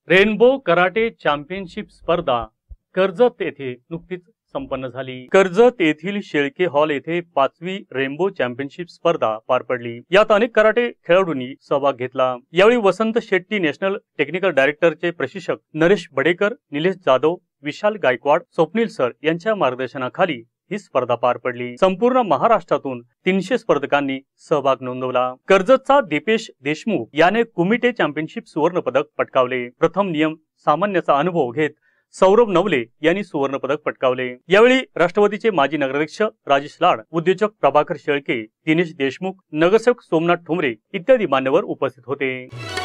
Rainbow karate championship स्पर्धा कर्जत येथे नुकतीच संपन्न झाली। कर्जत येथील शेळके हॉल येथे 5वी रेनबो चॅम्पियनशिप स्पर्धा पार पडली। यात अनेक कराटे खेळाडूंनी सहभाग घेतला। यावेळी वसंत शेट्टी नॅशनल टेक्निकल डायरेक्टरचे प्रशिक्षक नरेश बडेकर, निलेश जाधव, विशाल गायकवाड, स्वप्नील सर यांच्या मार्गदर्शनाखाली ही स्पर्धा पार पडली। संपूर्ण महाराष्ट्रातून 300 स्पर्धकांनी सहभाग नोंदवला। कर्जतचा दीपेश देशमुख याने कुमिटे चॅम्पियनशिप सुवर्ण पदक पटकावले। प्रथम नियम सामान्याचा अनुभव घेत सौरभ नवले यांनी सुवर्ण पदक पटकावले। यावेळी राष्ट्रवादीचे माजी नगराध्यक्ष राजेश लाड, उद्योजक प्रभाकर शेळके, दिनेश देशमुख, नगरसेवक सोमनाथ ठोंबरे इत्यादी मान्यवर उपस्थित होते।